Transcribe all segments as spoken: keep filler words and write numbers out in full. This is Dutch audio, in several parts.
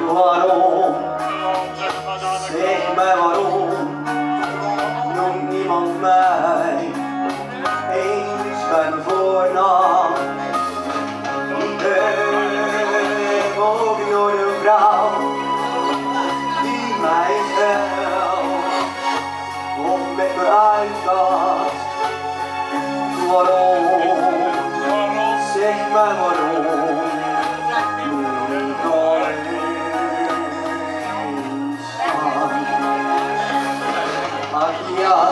Waarom, zeg mij waarom, noemt niemand mij eens bij mijn voornaam? Ik heb ook nooit een vrouw die mij helpt of met me uitgaat. Waarom, zeg mij waarom, niet alleen staan. Ach ja,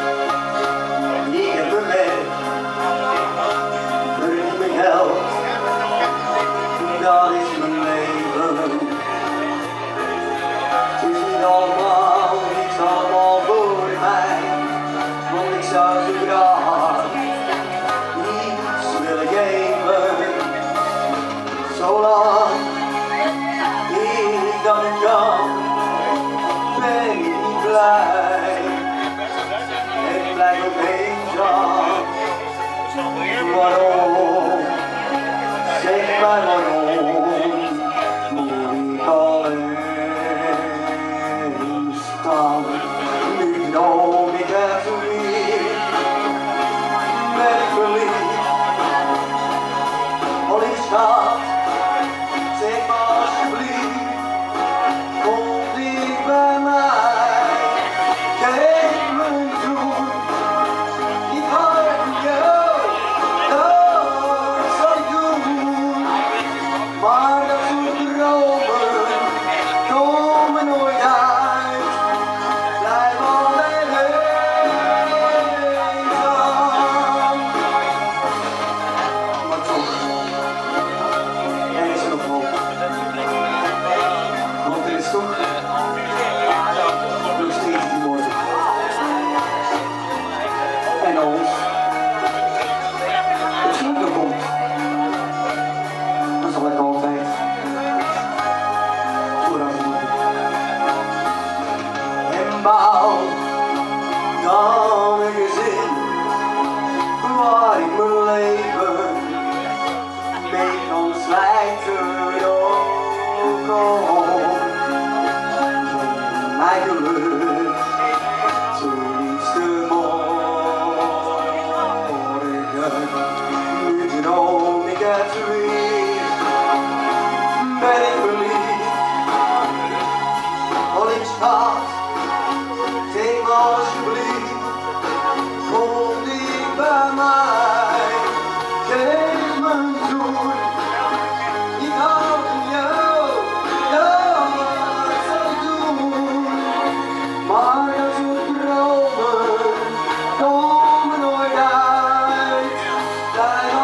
ik heb een weg, verdien mijn geld, dat is mijn leven. Het is niet allemaal, niets allemaal voor mij, want ik zou zo graag iets willen geven. Zolang ik dat niet kan, ben ik niet blij. Ik blijf ook eenzaam. Waarom, zeg mij waarom, moet ik alleen staan? Nu droom ik even weer, ben ik verliefd. Al is schat, zeg maar alsjeblieft, kom dicht bij mij, geef me een zoen. Ik hou van jou, dat zal ik doen. Maar dat soort dromen komen nooit uit, blijf alleen eenzaam. Maar toch, er is nog hoop, want er is toch nog steeds die morgen. En als het slot komt, dan zal ik altijd vooruit moeten. En bouw dan een gezin waar ik mijn leven mee kan slijten. Ook al mijn geluk ten liefste morgen. Nu droom ik het weer, ben ik verliefd. Al ik schat, zeg me alsjeblieft, kom dicht bij mij, geef me een zoen. Ik hou van jou, dat zal ik doen. Maar dat soort dromen komen nooit uit, blijf